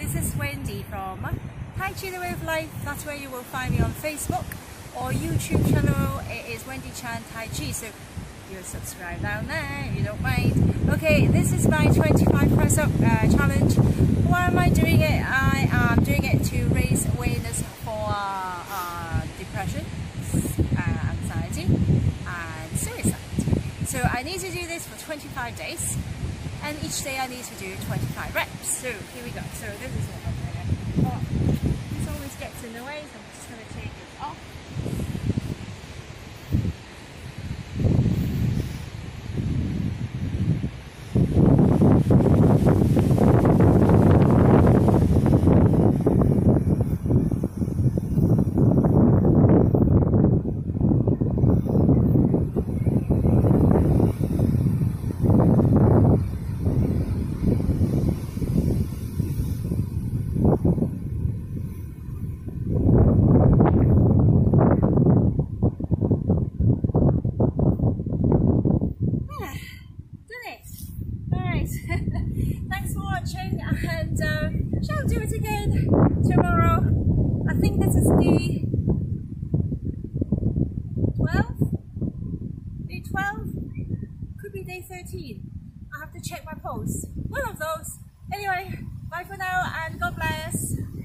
this is Wendy from Tai Chi The Way of Life. That's where you will find me on Facebook or YouTube channel. It is Wendy Chan Tai Chi, so you'll subscribe down there if you don't mind. Okay, this is my 25 press up challenge. Why am I doing it? I am doing it to raise awareness for depression, anxiety and suicide. So I need to do this for 25 days. And each day I need to do 25 reps. So here we go. So this is what I'm doing. Oh, this always gets in the way, so I'm just going to take it off. Thanks for watching, and shall do it again tomorrow. I think this is day 12? Day 12? Could be day 13. I have to check my posts. One of those. Anyway, bye for now and God bless.